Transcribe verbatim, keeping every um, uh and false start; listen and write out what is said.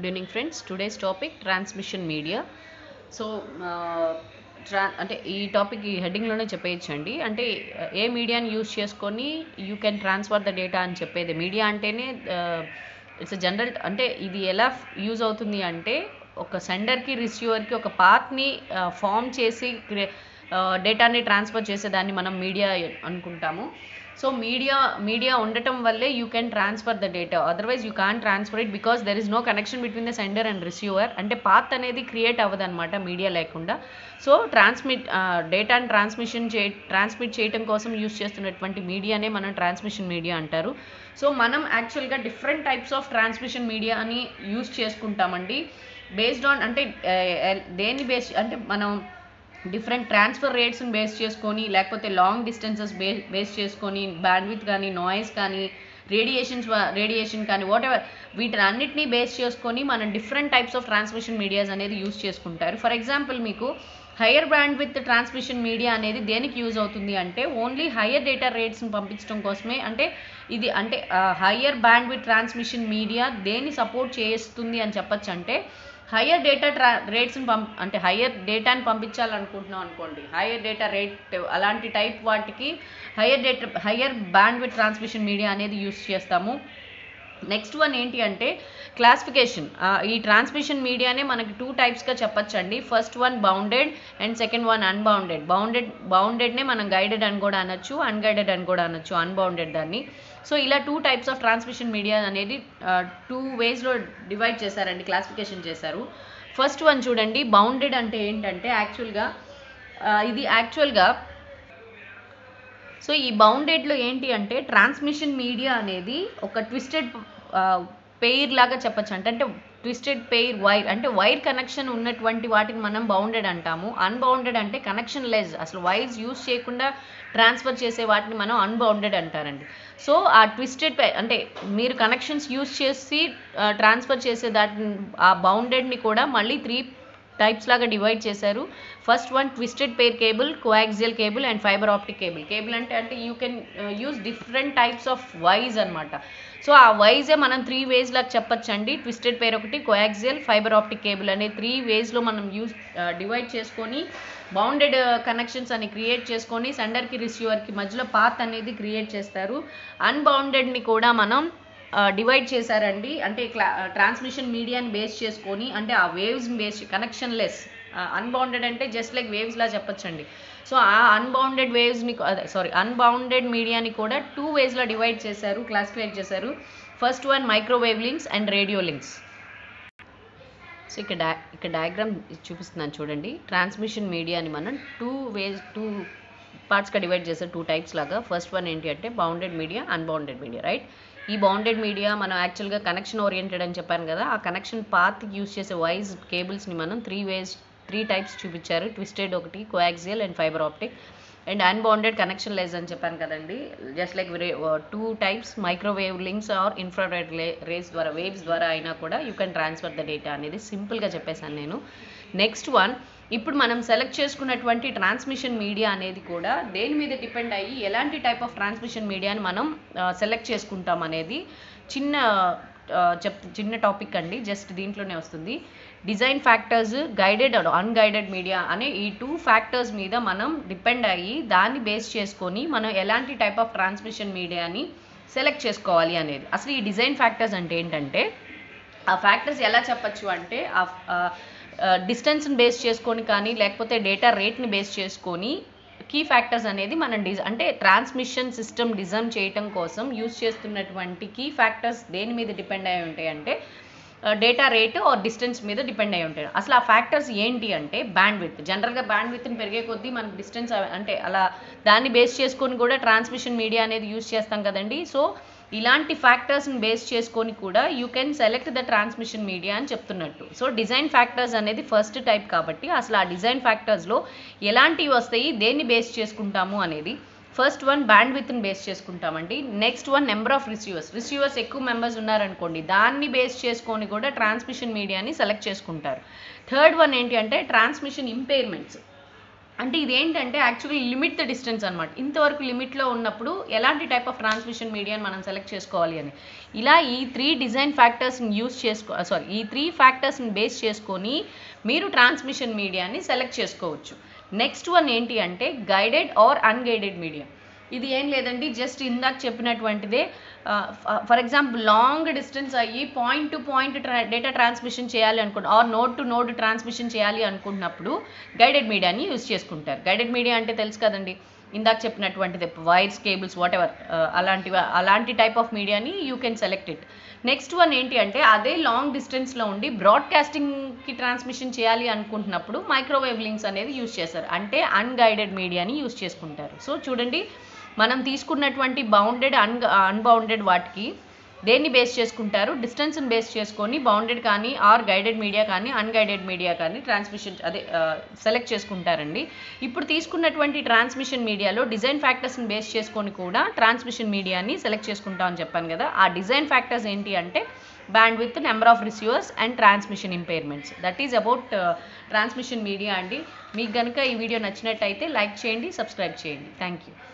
Good evening friends. Today's topic transmission media. So ట్రా అంటే ఈ టాపిక్ ఈ హెడ్డింగ్లోనే చెప్పేయచ్చండి. అంటే ఏ మీడియాని యూజ్ చేసుకొని you can transfer the data అని చెప్పేది. మీడియా అంటేనే ఇట్స్ జనరల్. అంటే ఇది ఎలా యూజ్ అవుతుంది అంటే ఒక సెండర్కి రిసీవర్కి ఒక పాత్ని ఫామ్ చేసి డేటాని ట్రాన్స్ఫర్ చేసేదాన్ని మనం మీడియా అనుకుంటాము. సో మీడియా మీడియా ఉండటం వల్లే you can transfer the data, otherwise you can transfer it because there is no connection between the sender and receiver. అంటే పాత్ అనేది క్రియేట్ అవ్వదు అనమాట మీడియా లేకుండా. సో ట్రాన్స్మిట్ డేటాని ట్రాన్స్మిషన్ చే ట్రాన్స్మిట్ చేయడం కోసం యూజ్ చేస్తున్నటువంటి మీడియానే మనం ట్రాన్స్మిషన్ మీడియా అంటారు. సో మనం యాక్చువల్గా different types of transmission media అని యూజ్ చేసుకుంటామండి. బేస్డ్ ఆన్ అంటే దేన్ని బేస్ అంటే మనం డిఫరెంట్ ట్రాన్స్ఫర్ రేట్స్ని బేస్ చేసుకొని, లేకపోతే లాంగ్ డిస్టెన్సెస్ బే బేస్ చేసుకొని, బ్యాండ్విత్ కానీ, నాయిస్ కానీ, రేడియేషన్స్ రేడియేషన్ కానీ, వాట్ ఎవర్ వీటిని అన్నిటినీ బేస్ చేసుకొని మనం different types of transmission medias అనేది యూజ్ చేసుకుంటారు. ఫర్ ఎగ్జాంపుల్ మీకు హయ్యర్ బ్యాండ్విత్ ట్రాన్స్మిషన్ మీడియా అనేది దేనికి యూజ్ అవుతుంది అంటే ఓన్లీ హయ్యర్ డేటా రేట్స్ని పంపించడం కోసమే. అంటే ఇది అంటే హయ్యర్ బ్యాండ్విత్ ట్రాన్స్మిషన్ మీడియా దేన్ని సపోర్ట్ చేస్తుంది అని చెప్పచ్చు అంటే హయ్యర్ డేటా ట్రా రేట్స్ని పంప్ అంటే హయ్యర్ డేటాని పంపించాలనుకుంటున్నాం అనుకోండి, హయ్యర్ డేటా రేట్ అలాంటి టైప్ వాటికి higher data higher bandwidth transmission media అనేది యూస్ చేస్తాము. నెక్స్ట్ వన్ ఏంటి అంటే క్లాసిఫికేషన్. ఈ ట్రాన్స్మిషన్ మీడియానే మనకి టూ టైప్స్గా చెప్పచ్చండి. First one bounded and second one unbounded. Bounded బౌండెడ్నే మనం గైడెడ్ అని కూడా అనొచ్చు, అన్గైడెడ్ అని కూడా అనొచ్చు, అన్బౌండెడ్ దాన్ని. సో ఇలా two types of transmission media అనేది టూ వేస్లో డివైడ్ చేశారండి, క్లాసిఫికేషన్ చేశారు. ఫస్ట్ వన్ చూడండి, బౌండెడ్ అంటే ఏంటంటే యాక్చువల్గా ఇది యాక్చువల్గా సో ఈ బౌండెడ్లో ఏంటి అంటే ట్రాన్స్మిషన్ మీడియా అనేది ఒక ట్విస్టెడ్ పెయిర్ లాగా చెప్పచ్చు. అంటే అంటే ట్విస్టెడ్ పెయిర్ వైర్ అంటే వైర్ కనెక్షన్ ఉన్నటువంటి వాటిని మనం బౌండెడ్ అంటాము. అన్బౌండెడ్ అంటే కనెక్షన్ లెస్, అసలు వైర్స్ యూజ్ చేయకుండా ట్రాన్స్ఫర్ చేసే వాటిని మనం అన్బౌండెడ్ అంటారండి. సో ఆ ట్విస్టెడ్ అంటే మీరు కనెక్షన్స్ యూజ్ చేసి ట్రాన్స్ఫర్ చేసే దాటిని ఆ బౌండెడ్ని కూడా మళ్ళీ త్రీ టైప్స్ లాగా డివైడ్ చేశారు. First one twisted pair cable, coaxial cable and fibre optic cable. Cable అంటే అంటే you can use different types of wires అనమాట. సో ఆ వైజే మనం త్రీ వేస్ లాగా చెప్పచ్చండి. ట్విస్టెడ్ పెయిర్ ఒకటి, కోయాక్సియల్, ఫైబర్ ఆప్టిక్ కేబుల్ అనే త్రీ వేస్లో మనం యూజ్ డివైడ్ చేసుకొని బౌండెడ్ కనెక్షన్స్ అని క్రియేట్ చేసుకొని సెండర్కి రిసీవర్కి మధ్యలో పాత్ అనేది క్రియేట్ చేస్తారు. అన్బౌండెడ్ని కూడా మనం డివైడ్ చేశారండి. అంటే క్లా ట్రాన్స్మిషన్ మీడియాని బేస్ చేసుకొని, అంటే ఆ వేవ్స్ని బేస్ కనెక్షన్ లెస్. అన్బౌండెడ్ అంటే జస్ట్ లైక్ వేవ్స్లా చెప్పచ్చండి. సో ఆ అన్బౌండెడ్ వేవ్స్ని సారీ అన్బౌండెడ్ మీడియాని కూడా టూ వేస్లో డివైడ్ చేశారు, క్లాసిఫై చేశారు. First one microwave links and radio links. So ఇక్కడ డయా ఇక్కడ డయాగ్రామ్ చూపిస్తున్నాను చూడండి. ట్రాన్స్మిషన్ మీడియాని మనం టూ వేస్ టూ పార్ట్స్గా డివైడ్ చేశారు, టూ టైప్స్ లాగా. ఫస్ట్ వన్ ఏంటి అంటే bounded media, unbounded media, right. ఈ బౌండెడ్ మీడియా మనం యాక్చువల్గా కనెక్షన్ ఓరియంటెడ్ అని చెప్పాను కదా, ఆ కనెక్షన్ పాత్ యూజ్ చేసే వైజ్ కేబుల్స్ని మనం త్రీ వేస్ త్రీ టైప్స్ చూపించారు. ట్విస్టెడ్ ఒకటి, coaxial and fibre optic. And unbounded connectionless అని చెప్పాను కదండి, just like two types microwave links or infrared rays ద్వారా వేవ్స్ ద్వారా అయినా కూడా you can transfer the data అనేది సింపుల్గా చెప్పేశాను నేను. నెక్స్ట్ వన్, ఇప్పుడు మనం సెలెక్ట్ చేసుకున్నటువంటి ట్రాన్స్మిషన్ మీడియా అనేది కూడా దేని మీద డిపెండ్ అయ్యి ఎలాంటి టైప్ ఆఫ్ ట్రాన్స్మిషన్ మీడియాని మనం సెలెక్ట్ చేసుకుంటాం అనేది చిన్న చెప్ చిన్న టాపిక్ అండి, జస్ట్ దీంట్లోనే వస్తుంది. Design factors, guided unguided media అనే ఈ టూ ఫ్యాక్టర్స్ మీద మనం డిపెండ్ అయ్యి దాన్ని బేస్ చేసుకొని మనం ఎలాంటి టైప్ ఆఫ్ ట్రాన్స్మిషన్ మీడియాని సెలెక్ట్ చేసుకోవాలి అనేది. అసలు ఈ డిజైన్ ఫ్యాక్టర్స్ అంటే ఏంటంటే ఆ ఫ్యాక్టర్స్ ఎలా చెప్పచ్చు అంటే డిస్టెన్స్ని బేస్ చేసుకొని కానీ, లేకపోతే డేటా రేట్ని బేస్ చేసుకొని కీ ఫ్యాక్టర్స్ అనేది మనం డిజ అంటే ట్రాన్స్మిషన్ సిస్టమ్ డిజైన్ చేయటం కోసం యూజ్ చేస్తున్నటువంటి కీ ఫ్యాక్టర్స్ దేని మీద డిపెండ్ అయి ఉంటాయి అంటే డేటా రేట్ ఆర్ డిస్టెన్స్ మీద డిపెండ్ అయి ఉంటాయి. అసలు ఆ ఫ్యాక్టర్స్ ఏంటి అంటే బ్యాండ్విడ్త్. జనరల్గా బ్యాండ్విడ్త్ని పెరిగే కొద్దీ మనకు డిస్టెన్స్ అంటే అలా దాన్ని బేస్ చేసుకొని కూడా ట్రాన్స్మిషన్ మీడియా అనేది యూజ్ చేస్తాం కదండి. సో ఇలాంటి ఫ్యాక్టర్స్ని బేస్ చేసుకొని కూడా you can select the transmission media అని చెప్తున్నట్టు. సో డిజైన్ ఫ్యాక్టర్స్ అనేది ఫస్ట్ టైప్ కాబట్టి అసలు ఆ డిజైన్ ఫ్యాక్టర్స్లో ఎలాంటివి వస్తాయి, దేన్ని బేస్ చేసుకుంటాము అనేది. ఫస్ట్ వన్ బ్యాండ్విడ్త్ని బేస్ చేసుకుంటామండి. Next one number of receivers. Receivers ఎక్కువ మెంబర్స్ ఉన్నారనుకోండి, దాన్ని బేస్ చేసుకొని కూడా ట్రాన్స్మిషన్ మీడియాని సెలెక్ట్ చేసుకుంటారు. థర్డ్ వన్ ఏంటి అంటే ట్రాన్స్మిషన్ ఇంపైర్మెంట్స్. అంటే ఇదేంటంటే యాక్చువల్లీ లిమిట్ ద డిస్టెన్స్ అనమాట. ఇంతవరకు లిమిట్లో ఉన్నప్పుడు ఎలాంటి టైప్ ఆఫ్ ట్రాన్స్మిషన్ మీడియాని మనం సెలెక్ట్ చేసుకోవాలి అని. ఇలా ఈ త్రీ డిజైన్ ఫ్యాక్టర్స్ని యూస్ చేసుకో సారీ ఈ త్రీ ఫ్యాక్టర్స్ని బేస్ చేసుకొని మీరు ట్రాన్స్మిషన్ మీడియాని సెలెక్ట్ చేసుకోవచ్చు. నెక్స్ట్ వన్ ఏంటి అంటే గైడెడ్ ఆర్ అన్గైడెడ్ మీడియా. ఇది ఏం లేదండి, జస్ట్ ఇందాక చెప్పినటువంటిదే. ఫర్ ఎగ్జాంపుల్ లాంగ్ డిస్టెన్స్ అయ్యి point to point data transmission చేయాలి అనుకుంటు or node to node transmission చేయాలి అనుకున్నప్పుడు గైడెడ్ మీడియాని యూజ్ చేసుకుంటారు. గైడెడ్ మీడియా అంటే తెలుసు కదండి, ఇందాక చెప్పినటువంటిది వైర్స్, కేబుల్స్, వాట్ ఎవర్ అలాంటివి అలాంటి టైప్ ఆఫ్ మీడియాని you can select it. Next one ఏంటి అంటే అదే లాంగ్ డిస్టెన్స్లో ఉండి బ్రాడ్కాస్టింగ్కి ట్రాన్స్మిషన్ చేయాలి అనుకుంటున్నప్పుడు మైక్రోవేవ్ లింక్స్ అనేది యూజ్ చేస్తారు, అంటే అన్గైడెడ్ మీడియాని యూజ్ చేసుకుంటారు. సో చూడండి, మనం తీసుకున్నటువంటి బౌండెడ్ అన్ అన్బౌండెడ్ వాటికి దేన్ని బేస్ చేసుకుంటారు, డిస్టెన్స్ని బేస్ చేసుకొని బౌండెడ్ కానీ ఆర్ గైడెడ్ మీడియా కానీ అన్గైడెడ్ మీడియా కానీ ట్రాన్స్మిషన్ అదే సెలెక్ట్ చేసుకుంటారండి. ఇప్పుడు తీసుకున్నటువంటి ట్రాన్స్మిషన్ మీడియాలో డిజైన్ ఫ్యాక్టర్స్ని బేస్ చేసుకొని కూడా ట్రాన్స్మిషన్ మీడియాని సెలెక్ట్ చేసుకుంటామని చెప్పాను కదా. ఆ డిజైన్ ఫ్యాక్టర్స్ ఏంటి అంటే bandwidth, number of receivers and transmission impairments. That is about transmission media అండి. మీకు కనుక ఈ వీడియో నచ్చినట్టయితే లైక్ చేయండి, సబ్స్క్రైబ్ చేయండి. Thank you.